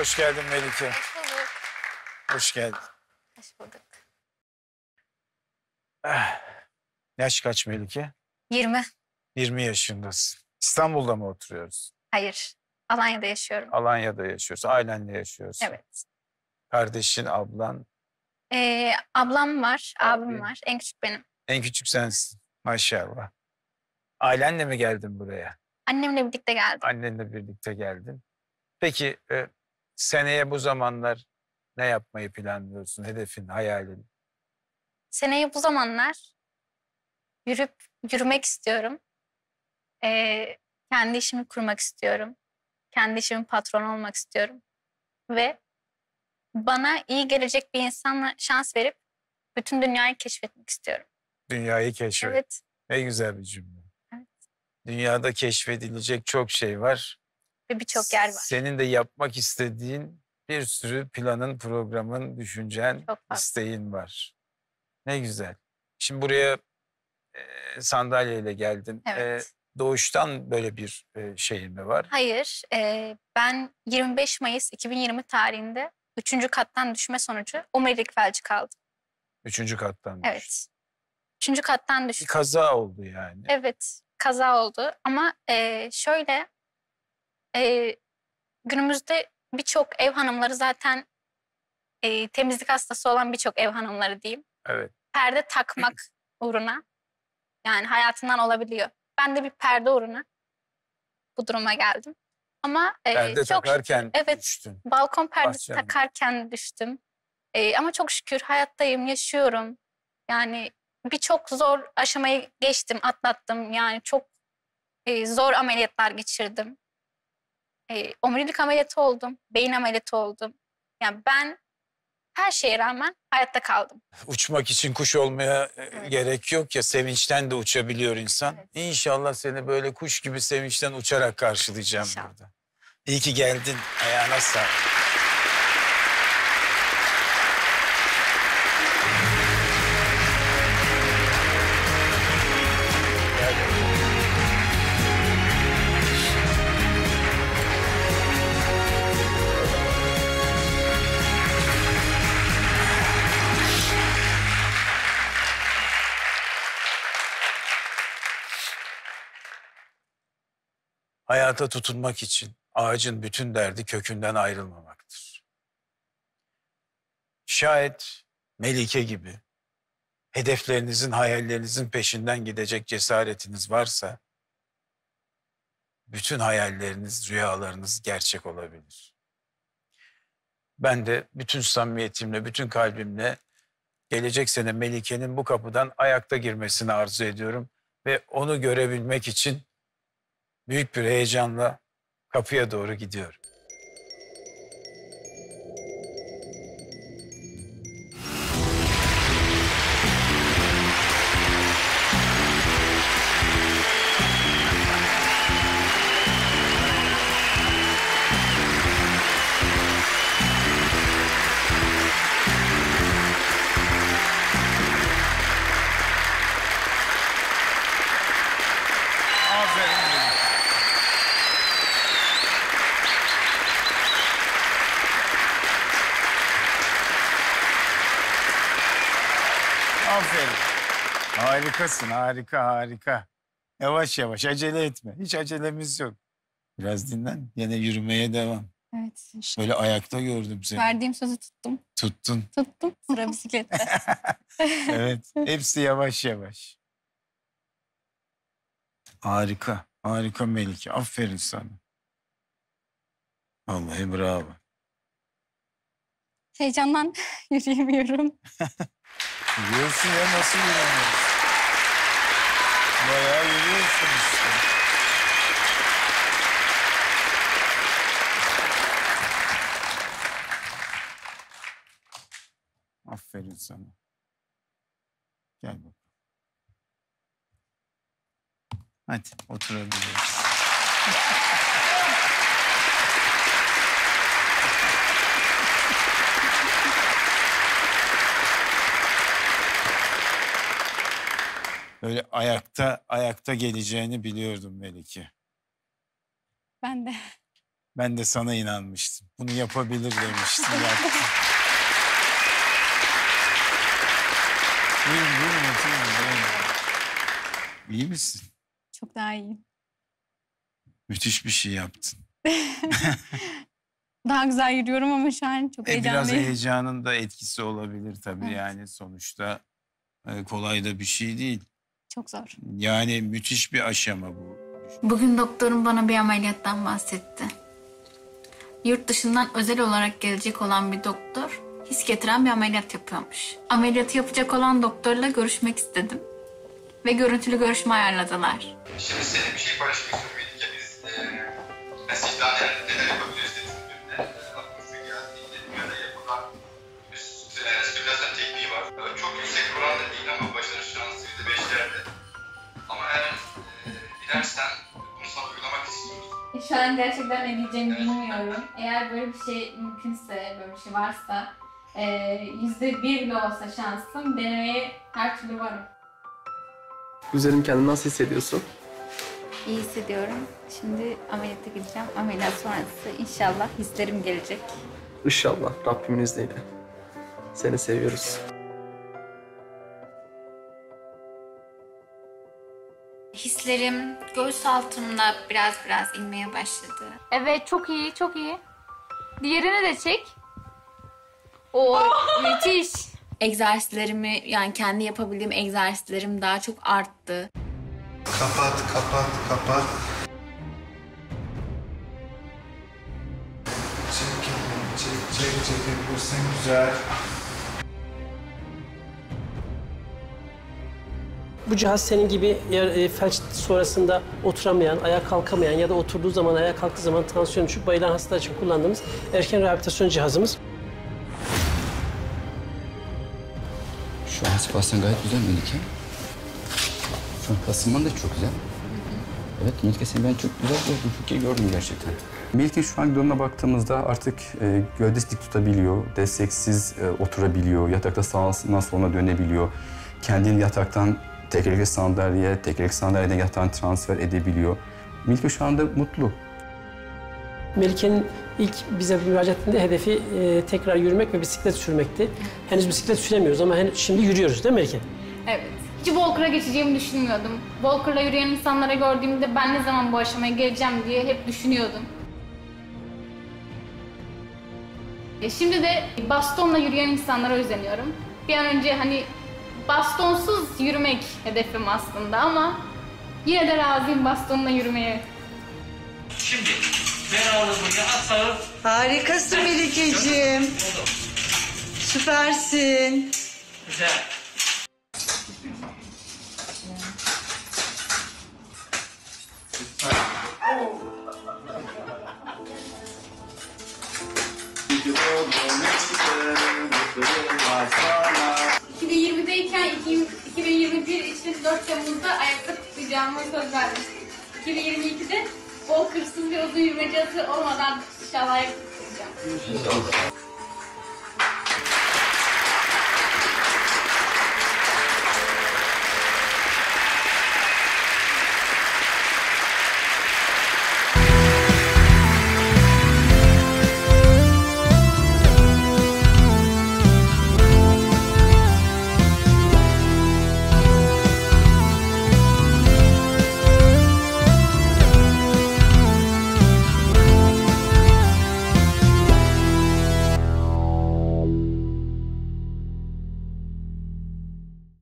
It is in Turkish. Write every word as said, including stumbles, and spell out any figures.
Hoş geldin Melike. Hoş bulduk. Hoş geldin. Hoş bulduk. Ah, yaş kaç Melike? yirmi. yirmi yaşındasın. İstanbul'da mı oturuyoruz? Hayır. Alanya'da yaşıyorum. Alanya'da yaşıyoruz. Ailenle yaşıyorsun. Evet. Kardeşin, ablan. Ee, ablam var, Abi. abim var. En küçük benim. En küçük sensin. Maşallah. Ailenle mi geldin buraya? Annemle birlikte geldim. Annenle birlikte geldin. Peki e, seneye bu zamanlar ne yapmayı planlıyorsun? Hedefin, hayalin? Seneye bu zamanlar yürüp yürümek istiyorum. Ee, kendi işimi kurmak istiyorum. Kendi işimin patronu olmak istiyorum. Ve bana iyi gelecek bir insanla şans verip bütün dünyayı keşfetmek istiyorum. Dünyayı keşfet. Evet. Ne güzel bir cümle. Evet. Dünyada keşfedilecek çok şey var. Ve birçok yer var. Senin de yapmak istediğin bir sürü planın, programın, düşüncen, Çok fazla. isteğin var. Ne güzel. Şimdi buraya e, sandalyeyle geldin. Evet. E, doğuştan böyle bir e, şeyin mi var? Hayır. e, ben yirmi beş Mayıs iki bin yirmi tarihinde üçüncü kattan düşme sonucu omurilik felci kaldım. Üçüncü kattan. düştün. Evet. Üçüncü kattan Bir düştüm. kaza oldu yani. Evet. Kaza oldu ama e, şöyle e, günümüzde birçok ev hanımları zaten e, temizlik hastası olan birçok ev hanımları diyeyim. Evet. Perde takmak uğruna yani hayatından olabiliyor. Ben de bir perde uğruna bu duruma geldim. Ama e, Perde çok takarken şükür, evet, düştün. balkon perdesi Bahçem. takarken düştüm. E, ama çok şükür hayattayım, yaşıyorum. Yani birçok zor aşamayı geçtim, atlattım. Yani çok e, zor ameliyatlar geçirdim. E, omurilik ameliyatı oldum, beyin ameliyatı oldum. Yani ben her şeye rağmen hayatta kaldım. Uçmak için kuş olmaya e, Evet. gerek yok ya, sevinçten de uçabiliyor insan. Evet. İnşallah seni böyle kuş gibi sevinçten uçarak karşılayacağım İnşallah. burada. İyi ki geldin. Ayağına sağlık. Gel bakalım. Hayata tutunmak için ağacın bütün derdi kökünden ayrılmamaktır. Şayet Melike gibi hedeflerinizin, hayallerinizin peşinden gidecek cesaretiniz varsa bütün hayalleriniz, rüyalarınız gerçek olabilir. Ben de bütün samimiyetimle, bütün kalbimle gelecek sene Melike'nin bu kapıdan ayakta girmesini arzu ediyorum ve onu görebilmek için büyük bir heyecanla kapıya doğru gidiyorum. Aferin Melike. Aferin. Harikasın, harika, harika. Yavaş yavaş, acele etme. Hiç acelemiz yok. Biraz dinlen, yine yürümeye devam. Evet. Böyle ayakta gördüm seni. Verdiğim sözü tuttum. Tuttun. Tuttum. Sıra bisiklette. Evet, hepsi yavaş yavaş. Harika, harika Melike. Aferin sana. Vallahi bravo. Heyecandan yürüyemiyorum. Yürüyorsun ya, nasıl yürüyorsun? Bayağı yürüyorsun işte. Aferin sana. Gel bakalım. Hadi oturabiliriz. Böyle ayakta ayakta geleceğini biliyordum Melike. Ben de. Ben de sana inanmıştım. Bunu yapabilir demiştim. Yaptım. Buyurun buyurun oturun. Buyurun. İyi misin? Çok daha iyiyim. Müthiş bir şey yaptın. Daha güzel yürüyorum ama şu an çok E, biraz heyecanlıyım. heyecanın da etkisi olabilir tabii. Evet. Yani sonuçta e, kolay da bir şey değil. Çok zor. Yani müthiş bir aşama bu. Bugün doktorum bana bir ameliyattan bahsetti. Yurt dışından özel olarak gelecek olan bir doktor his getiren bir ameliyat yapıyormuş. Ameliyatı yapacak olan doktorla görüşmek istedim. Ve görüntülü görüşme ayarladılar. Şimdi senin bir şey paylaşmak istiyorum Melike. Biz e, mesela daha neler, neler yapabiliriz dediğimde e, aklımıza geldiğinde dünyada yapılan bir e, stüdyasyon tekniği var. E, çok yüksek oranda değil ama başarı şansı yüzde beşlerde. Ama eğer e, dilersen bunu sana uygulamak istiyoruz. Şu an gerçekten ne diyeceğimi bilmiyorum. Eğer böyle bir şey mümkünse, böyle bir şey varsa yüzde bir bile olsa şansım denemeye her türlü varım. Güzelim, kendini nasıl hissediyorsun? İyi hissediyorum. Şimdi ameliyata gideceğim. Ameliyat sonrası inşallah hislerim gelecek. İnşallah Rabbimin izniyle. Seni seviyoruz. Hislerim göğüs altımda biraz biraz inmeye başladı. Evet, çok iyi, çok iyi. Diğerini de çek. Oo, müthiş. Egzersizlerimi, yani kendi yapabildiğim egzersizlerim daha çok arttı. Kapat, kapat, kapat. Çek, çek, çek, çekebilirsin. Güzel. Bu cihaz senin gibi eğer e, felç sonrasında oturamayan, ayağa kalkamayan ya da oturduğu zaman, ayağa kalktığı zaman tansiyon düşüp bayılan hastalar için kullandığımız erken rehabilitasyon cihazımız. Şu an spasyon gayet güzel Melike. Şu an kasılman da çok güzel. Evet Melike, seni ben çok güzel gördüm, çok iyi gördüm gerçekten. Melike şu an durumuna baktığımızda artık e, gövdesi dik tutabiliyor, desteksiz e, oturabiliyor, yatakta sağa soluna dönebiliyor. Kendini yataktan tekerlekli sandalyeye, tekerlekli sandalyeden yatağını transfer edebiliyor. Melike şu anda mutlu. Melike'nin ilk bize müracaat ettiğinde hedefi e, tekrar yürümek ve bisiklet sürmekti. Henüz bisiklet süremiyoruz ama henüz şimdi yürüyoruz değil mi Melike? Evet. Hiç Walker'a geçeceğimi düşünmüyordum. Walker'la yürüyen insanları gördüğümde ben ne zaman bu aşamaya geleceğim diye hep düşünüyordum. E şimdi de bastonla yürüyen insanlara özeniyorum. Bir an önce hani bastonsuz yürümek hedefim aslında ama yine de razıyım bastonla yürümeye. Şimdi ben ağırlığımı atarım. Harikasın Melikeciğim. Süpersin. Güzel. iki bin yirmideyken iki bin yirmi bir için dört Temmuz'da ayakta tutacağıma söz vermiştim. iki bin yirmi ikide Walker'sız bir uzun yürümeci olmadan inşallah ayakta tutacağım.